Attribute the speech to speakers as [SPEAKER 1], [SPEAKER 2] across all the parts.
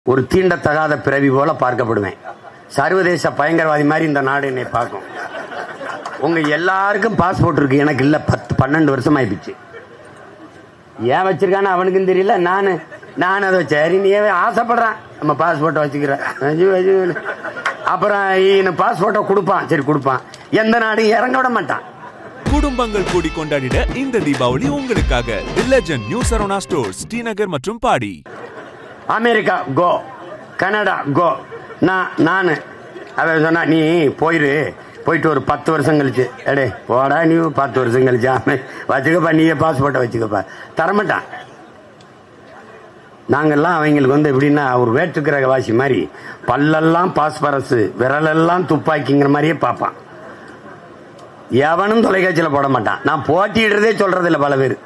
[SPEAKER 1] ஒரு தீண்டத்தகாத பிறவி போல பார்க்கப்படுவேன். சர்வதேச பயங்கரவாதி மாதிரி இந்த நாடு என்னை பார்க்கும். உங்க எல்லாருக்கும் பாஸ்போர்ட் இருக்கு, எனக்கு இல்ல. 10-12 வருஷம் ஆயிடுச்சு. ஏன் வச்சிருக்கான்னு அவனுக்கும் தெரியல. நான் அதை சரி நீ ஆசைப்படுறான் நம்ம பாஸ்போர்ட்டை வச்சுக்கிறேன். அப்புறம் பாஸ்போர்ட்டை கொடுப்பான், சரி கொடுப்பான். எந்த நாடும் இறங்க விட மாட்டான்.
[SPEAKER 2] குடும்பங்கள் கூடி கொண்டாடிட இந்த தீபாவளி உங்களுக்காக the legend new Saravana stores T Nagar மற்றும் பாடி.
[SPEAKER 1] அமெரிக்கா கோ, கனடா கோ. நான் அதை சொன்னா நீ போயிட்டு ஒரு 10 வருஷம் கழிச்சு எடே போடா நீ 10 வருஷம் கழிச்சா வச்சுக்கப்பா, நீயே பாஸ்போர்ட்டை வச்சுக்கப்பா. தரமாட்டான். நாங்கெல்லாம் அவங்களுக்கு எப்படின்னா ஒரு வேற்றுக்கிற வாசி மாதிரி பல்லெல்லாம் பாஸ்பரஸ் விரலெல்லாம் துப்பாக்கிங்கிற மாதிரியே பார்ப்பான். எவனும் தொலைக்காட்சியில் போட மாட்டான். நான் போட்டியிடுறதே சொல்றது இல்லை. பல பேர்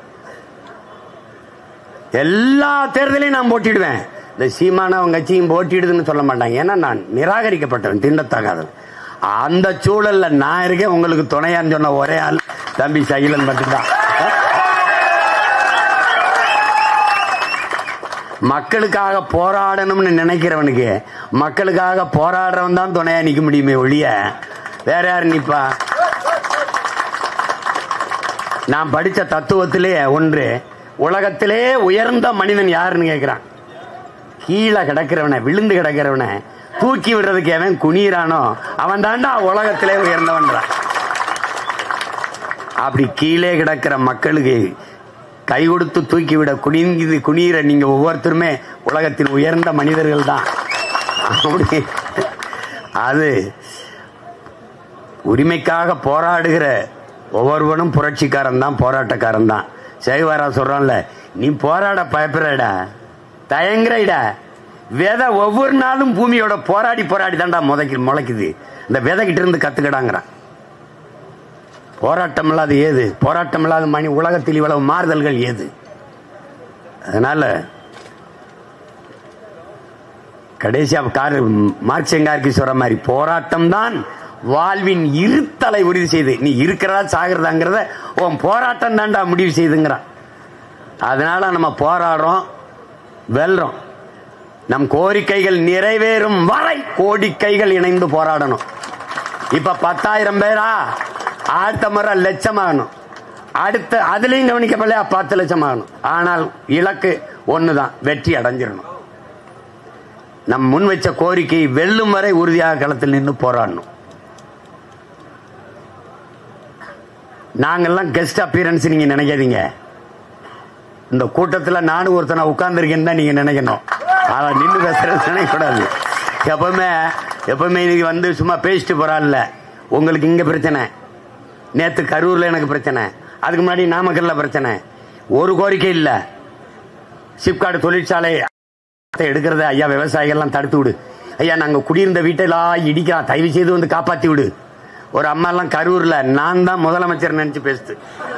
[SPEAKER 1] எல்லா தேர்தலையும் நான் போட்டிடுவேன். இந்த சீமான அவங்க கட்சியும் போட்டிடுதுன்னு சொல்ல மாட்டாங்க. ஏன்னா நான் நிராகரிக்கப்பட்டவன், திண்டத்தகாதவன். அந்த சூழல்ல நான் இருக்கேன். உங்களுக்கு துணையான்னு சொன்ன ஒரே ஆள் தம்பி சகிலன் மட்டும்தான். மக்களுக்காக போராடணும்னு நினைக்கிறவனுக்கு மக்களுக்காக போராடுறவன் தான் துணையா நிக்க முடியுமே ஒழிய வேற யாரு நிப்பா? நான் படிச்ச தத்துவத்திலே ஒன்று, உலகத்திலே உயர்ந்த மனிதன் யாருன்னு கேட்கிறான். கீழே கிடக்கிறவனை, விழுந்து கிடக்கிறவனை தூக்கி விடுறதுக்கு அவன் குனிறானோ அவன் தாண்டா உலகத்திலே உயர்ந்தவன்றான். அப்படி கீழே கிடக்கிற மக்களுக்கு கை கொடுத்து தூக்கி விட குனிற நீங்க ஒவ்வொருத்தருமே உலகத்தில் உயர்ந்த மனிதர்கள் தான். அப்படி அது உரிமைக்காக போராடுகிற ஒவ்வொருவனும் புரட்சிக்காரன் தான், போராட்டக்காரன் தான். சேகுவாரா சொல்றான்ல, நீ போராட பயப்படுறடா, தயங்குறடா. விதை ஒவ்வொரு நாளும் பூமியோட போராடி தாண்டா முளைக்குது. இந்த விதை கிட்ட இருந்து கத்துக்கடாங்கிறான். போராட்டம் இல்லாத ஏது? போராட்டம் இல்லாத மணி உலகத்தில் இவ்வளவு மாறுதல்கள் ஏது? அதனால கடைசியா மார்க்சியங்கார்கி சொல்ற மாதிரி போராட்டம் தான் வாழ்வின் இருத்தலை உறுதி செய்து. நீ இருக்கிறதா சாகிறதாங்கிறத உன் போராட்டம் தாண்டா முடிவு செய்துங்கிறான். அதனால நம்ம போராடுறோம், வெல்றோம். நம் கோரிக்கைகள் நிறைவேறும் வரை கோடிக்கைகள் இணைந்து போராடணும். இப்ப 10,000 பேரா, அடுத்த முறை லட்சம் ஆகணும். அடுத்த அதுலயும் கவனிக்கப்படலையா 10 லட்சம் ஆகணும். ஆனால் இலக்கு ஒண்ணுதான், வெற்றி அடைஞ்சிடணும். நம் முன் வச்ச கோரிக்கை வெல்லும் வரை உறுதியாக களத்தில் நின்று போராடணும். நாங்கெல்லாம் கெஸ்ட் அப்பியரன்ஸ் நீங்க நினைக்காதீங்க. இந்த கூட்டத்தில் நானும் ஒருத்தனை உட்கார்ந்துருக்கேன்னு தான் நீங்க நினைக்கணும். அதான் நின்று பேசுறது நினைக்கக்கூடாது. எப்பவுமே இன்னைக்கு வந்து சும்மா பேசிட்டு போறான்ல. உங்களுக்கு இங்க பிரச்சனை, நேத்து கரூர்ல எனக்கு பிரச்சனை, அதுக்கு முன்னாடி நாமக்கல்ல பிரச்சனை. ஒரு கோரிக்கை இல்ல. சிப்காட் தொழிற்சாலை எடுக்கிறத ஐயா விவசாயிகள்லாம் தடுத்து விடு ஐயா, நாங்க குடியிருந்த வீட்டெல்லாம் இடிக்கலாம், தயவு செய்து வந்து காப்பாத்தி விடு. ஒரு அம்மா எல்லாம் கரூர்ல நான் தான் முதலமைச்சர் நினைச்சு பேசுது.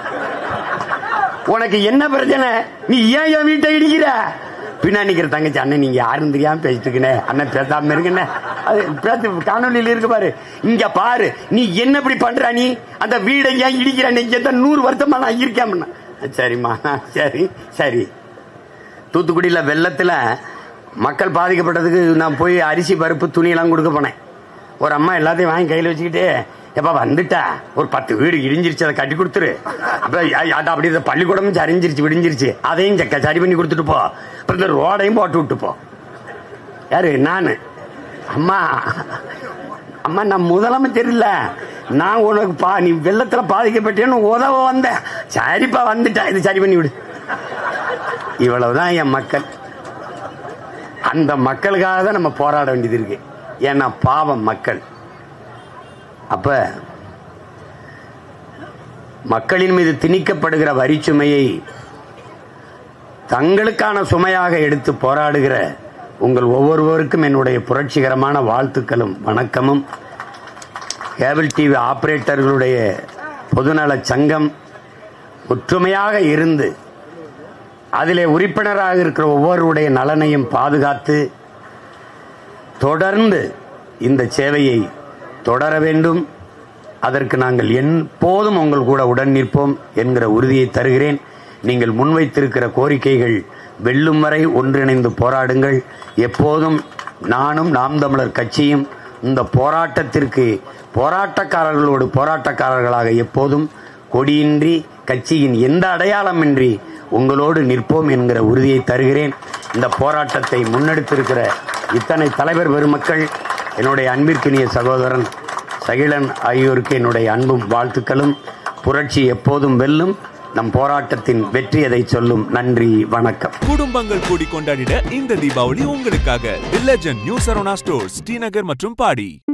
[SPEAKER 1] உனக்கு என்ன பிரச்சனை? நீ ஏன் என் வீட்டை இடிக்கிற? பின்னாடி நிக்கிற தங்கச்சி, அண்ணன் நீங்க யாரும் தெரியாம பேசிட்டு அண்ணன் பேசாம இருக்குன்னு அது காணொலியில் இருக்கு பாரு. இங்க பாரு, நீ என்ன இப்படி பண்ற? நீ அந்த வீடை ஏன் இடிக்கிற? நீ 100 வருஷமா நான் இருக்கேன். சரிம்மா, சரி. தூத்துக்குடியில வெள்ளத்துல மக்கள் பாதிக்கப்பட்டதுக்கு நான் போய் அரிசி பருப்பு துணி எல்லாம் கொடுக்க போனேன். ஒரு அம்மா எல்லாத்தையும் வாங்கி கையில் வச்சுக்கிட்டு, எப்ப வந்துட்டா ஒரு 10 வீடு இடிஞ்சிருச்சு, அதை கட்டி கொடுத்துரு. அப்படி பள்ளிக்கூடம் சரிஞ்சிருச்சு, விடிஞ்சிருச்சு, அதையும் சரி பண்ணி கொடுத்துட்டு போ. அப்புறம் இந்த ரோடையும் போட்டு விட்டு போ. யாரு? நானு. அம்மா நான் முதலமைச்சர் இல்ல, நான் உனக்கு நீ வெள்ளத்துல பாதிக்கப்பட்டேன்னு உதவ வந்தேன். சரிப்பா வந்துட்டா, இது சரி பண்ணி விடு. இவ்வளவுதான் என் மக்கள். அந்த மக்களுக்காக தான் நம்ம போராட வேண்டியது இருக்கு. ஏன்னா பாவம் மக்கள். அப்ப மக்களின் மீது திணிக்கப்படுகிற வரிச்சுமையை தங்களுக்கான சுமையாக எடுத்து போராடுகிற உங்கள் ஒவ்வொருவருக்கும் என்னுடைய புரட்சிகரமான வாழ்த்துக்களும் வணக்கமும். கேபிள் டிவி ஆபரேட்டர்களுடைய பொதுநல சங்கம் ஒற்றுமையாக இருந்து அதிலே உறுப்பினராக இருக்கிற ஒவ்வொருடைய நலனையும் பாதுகாத்து தொடர்ந்து இந்த சேவையை தொடர வேண்டும். அதற்கு நாங்கள் எப்போதும் உங்கள் கூட உடன் நிற்போம் என்கிற உறுதியை தருகிறேன். நீங்கள் முன்வைத்திருக்கிற கோரிக்கைகள் வெல்லும் வரை ஒன்றிணைந்து போராடுங்கள். எப்போதும் நானும் நாம் தமிழர் கட்சியும் இந்த போராட்டத்திற்கு போராட்டக்காரர்களோடு போராட்டக்காரர்களாக எப்போதும் கொடியின்றி கட்சியின் எந்த அடையாளமின்றி உங்களோடு நிற்போம் என்கிற உறுதியை தருகிறேன். இந்த போராட்டத்தை முன்னெடுத்திருக்கிற இத்தனை தலைவர் பெருமக்கள், என்னுடைய அன்பிற்கினிய சகோதரன் சகிலன் ஆகியோருக்கு என்னுடைய அன்பும் வாழ்த்துக்களும். புரட்சி எப்போதும் வெல்லும். நம் போராட்டத்தின் வெற்றி அதை சொல்லும். நன்றி, வணக்கம்.
[SPEAKER 2] குடும்பங்கள் கூடி கொண்டாடிட இந்த தீபாவளி உங்களுக்காக the legend new Saravana stores, T Nagar மற்றும் பாடி.